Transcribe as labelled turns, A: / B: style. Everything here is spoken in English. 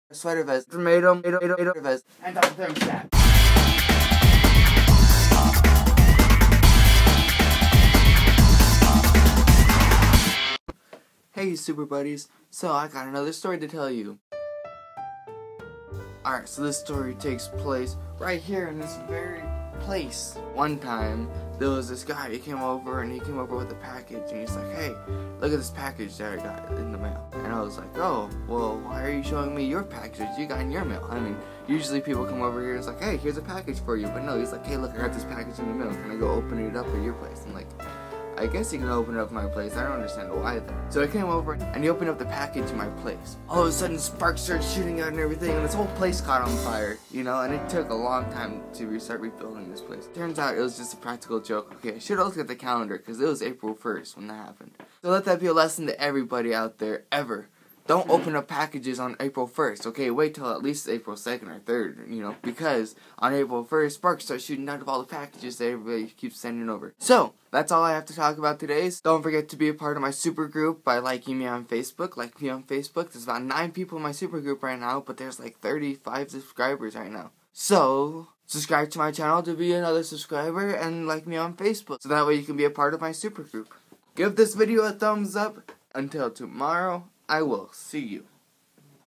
A: sweater vest, tomato vest, and a thermostat. Hey super buddies, so I got another story to tell you. Alright, so this story takes place right here in this very place. One time, there was this guy, he came over with a package, and he's like, hey, look at this package that I got in the mail. And I was like, oh, well, why are you showing me your package you got in your mail? I mean, usually people come over here and it's like, hey, here's a package for you. But no, he's like, hey, look, I got this package in the mail. Can I go open it up at your place? I'm like, I guess you can open it up at my place. I don't understand why though. So I came over and he opened up the package in my place. All of a sudden sparks started shooting out and everything, and this whole place caught on fire, you know, and it took a long time to restart rebuilding this place. Turns out it was just a practical joke. Okay, I should have looked at the calendar because it was April 1st when that happened. So let that be a lesson to everybody out there ever. Don't open up packages on April 1st, okay? Wait till at least April 2nd or 3rd, you know, because on April 1st, sparks start shooting out of all the packages that everybody keeps sending over. So, that's all I have to talk about today. Don't forget to be a part of my super group by liking me on Facebook. Like me on Facebook. There's about 9 people in my super group right now, but there's like 35 subscribers right now. So, subscribe to my channel to be another subscriber and like me on Facebook, so that way you can be a part of my super group. Give this video a thumbs up. Until tomorrow, I will see you.